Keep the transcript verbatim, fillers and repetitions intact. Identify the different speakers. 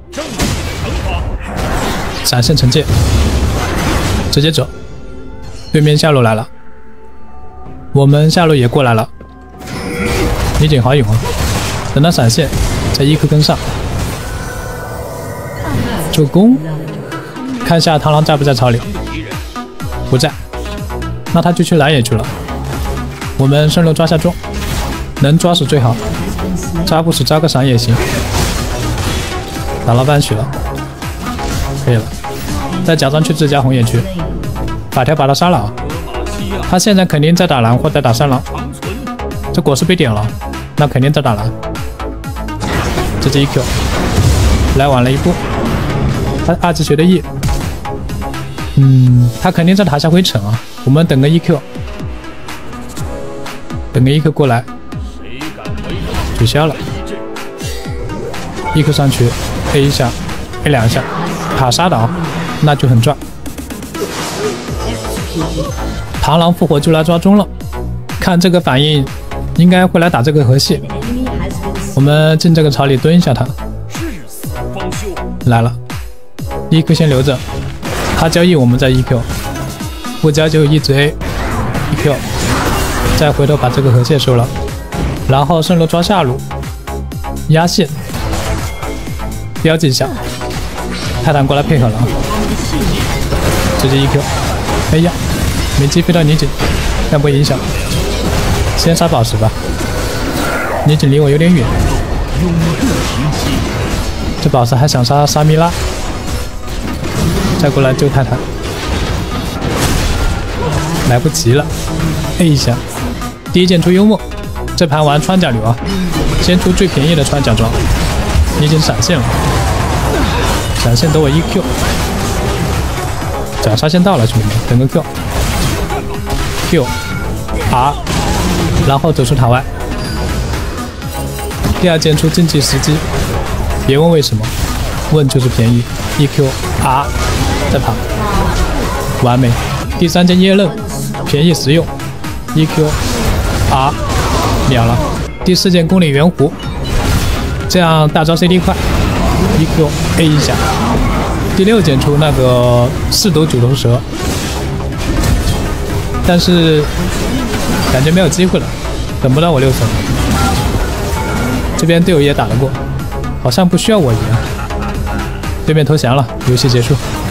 Speaker 1: 闪现惩戒，直接走。对面下路来了，我们下路也过来了。李景好勇啊！等他闪现，再一 Q 跟上。助攻，看下螳螂在不在草里？不在，那他就去蓝野去了。我们顺路抓下中，能抓死最好，抓不死抓个闪也行。打了半血了，可以了。再假装去自家红眼区，法条把他杀了啊！他现在肯定在打蓝或者打三狼。这果实被点了，那肯定在打蓝。直接一 Q， 来晚了一步。他二级学的 E， 嗯，他肯定在塔下灰尘啊。我们等个 E Q， 等个 E Q 过来，取消了。E Q 上去 ，A 一下 ，A 两下，塔杀倒，那就很赚。螳螂复活就来抓中了，看这个反应，应该会来打这个河蟹。我们进这个槽里蹲一下他。来了 ，E Q 先留着，他交易我们再 E Q， 不交就一直 A，E Q， 再回头把这个河蟹收了，然后顺路抓下路，压线，标记一下，泰坦过来配合了啊，直接 E Q， 哎呀，没击飞到泥井，但不影响，先杀宝石吧，泥井离我有点远。这宝石还想杀沙米拉，再过来救泰坦，来不及了 ，A 一下，第一件出幽默，这盘玩穿甲流啊，先出最便宜的穿甲装，你已经闪现了，闪现等我 E Q， 绞杀先到了，兄弟们，等个 Q，Q R， 然后走出塔外。第二件出竞技时机，别问为什么，问就是便宜。E Q R 再跑，完美。第三件椰刃，便宜实用。E Q R 秒了。第四件公里圆弧，这样大招 C D 快。E Q A 一下。第六件出那个四斗九头蛇，但是感觉没有机会了，等不到我六层。这边队友也打得过，好像不需要我赢啊。对面投降了，游戏结束。